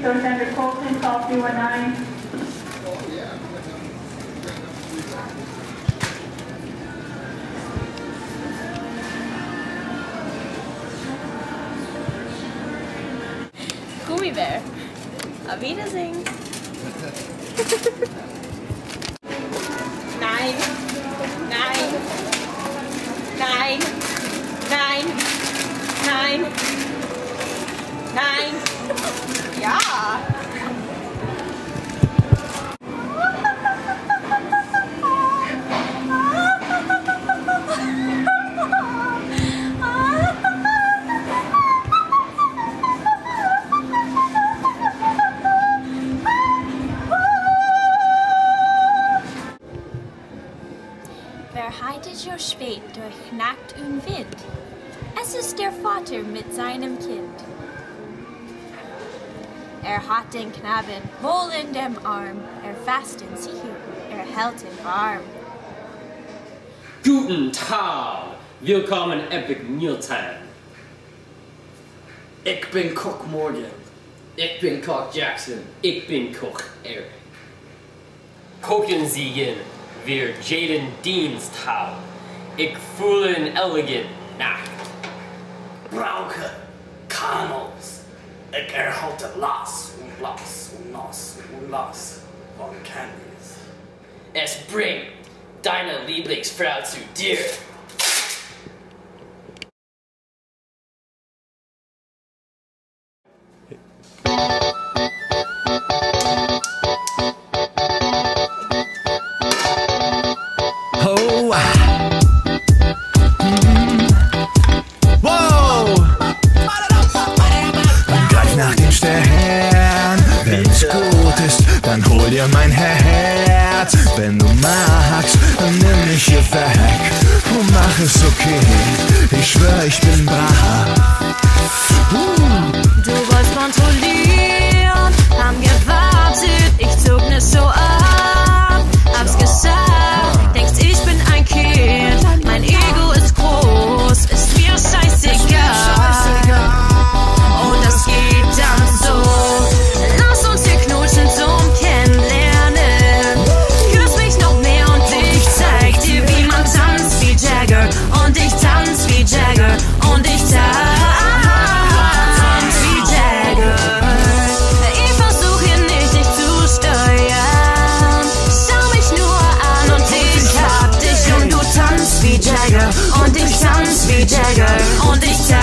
Center Colton, call 319. Gummibär. Auf Wiedersehen. Nein. Nein. Nein. Nein. Nein. Nein. Ja. Wer heitet so spät durch Nacht und Wind? Es ist der Vater mit seinem Kind. Er hat den Knaben wohl in dem Arm, er fasst ihn sicher, er hält ihn warm. Guten Tag, willkommen Epic Mealtime. Ich bin Koch Morgan. Ich bin Koch Jackson. Ich bin Koch Eric. Kochen Sie gehen, wir jeden Dienst haben. Ich fühle ihn elegant Nacht. Brauche Kanals. Ich erhalte Lass und Lass und Nass und Lass von Kandis. Es bringt deine Lieblingsfrau zu dir. Oh. Wow. Greif nach dem Stern, wenn's gut ist, dann hol dir mein Herz. Wenn du magst, dann nimm mich hier weg und mach es okay. Ich schwör, ich bin brav. Du wolltest kontrollieren, haben gewartet, ich zog nicht so ab. Hab's gesagt, denkst ich bin ein Kind, mein Ego ist groß, ist mir scheißegal. Und das geht dann so, lass uns hier knutschen zum Kennenlernen. Küss mich noch mehr und ich zeig dir, wie man tanzt wie Jagger. Und ich tanz wie Jagger, und ich tanz wie Jagger. Ich versuch hier nicht, dich zu steuern. Schau mich nur an und ich hab dich. Und du tanzt wie Jagger, und ich tanz wie Jagger, und ich tanz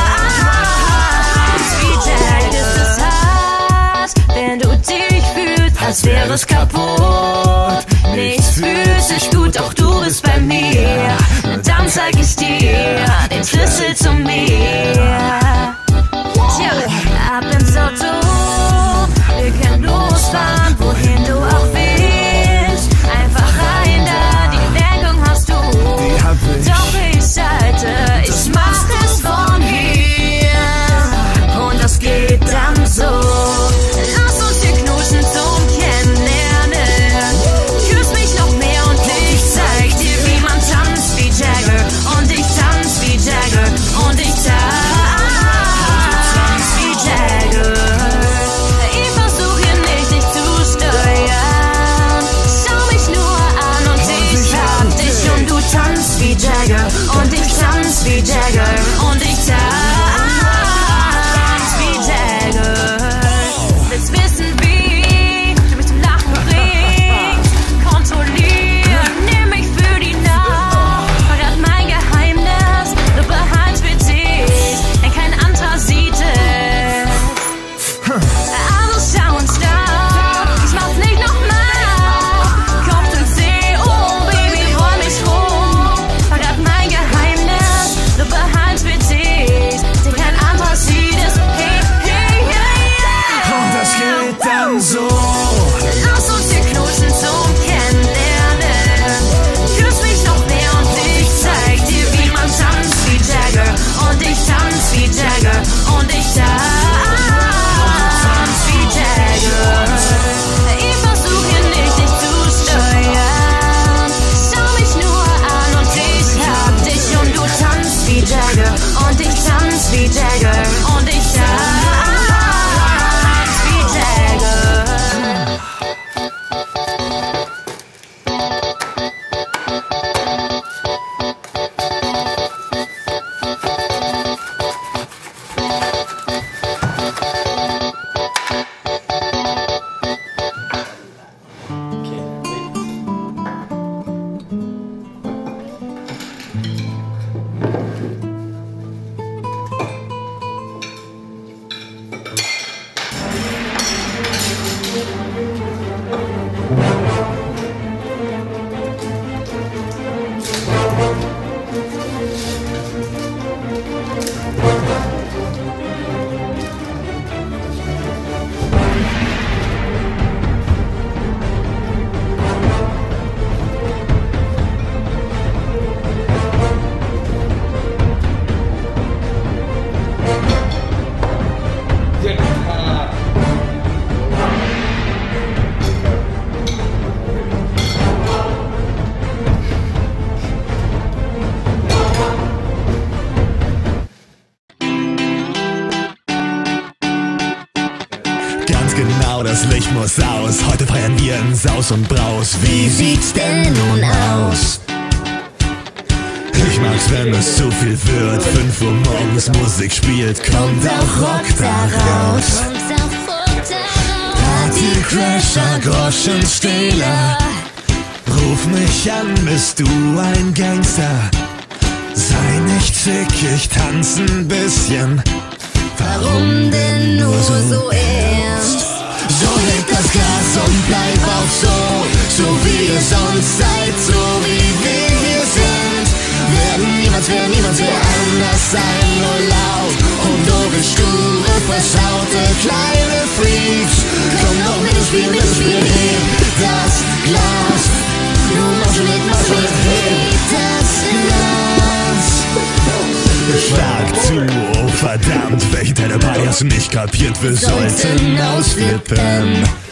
wie Jagger. Ist es hart, wenn du dich fühlst, als wäre es kaputt. Nichts fühlt sich gut, doch du bist bei mir. Dann zeig ich dir den Schlüssel zu mir. Tja, ab ins Auto, wir können losfahren, wohin du auch willst. Einfach rein da, die Lenkung hast du. Doch ich halte, ich mach es von hier. Und das geht dann so. Lass uns hier knutschen zum Kennenlernen. Küss mich noch mehr und ich zeig dir, wie man tanzt wie Jagger. Und ich tanz wie Jagger, und ich tanz wie Jagger. Ganz genau, das Licht muss aus. Heute feiern wir in Saus und Braus. Wie sieht's denn nun aus? Ich mag's, wenn es zu viel wird. 5 Uhr morgens Musik spielt, kommt auch Rock daraus. Partycrasher, Groschenstehler, ruf mich an, bist du ein Gangster? Sei nicht zickig, tanz ein bisschen. Warum denn nur so ernst? So leg das Glas und bleib auch so wie ihr sonst seid, so wie wir hier sind. Werden niemals mehr anders sein, nur laut und logisch sture, versaute kleine Freaks. Komm doch mit ins Spiel, heb das Glas. Du machst mit, heb das Glas. Stark zu, oh verdammt, welche Teil der Party hast du nicht kapiert? Wir sollten ausflippen.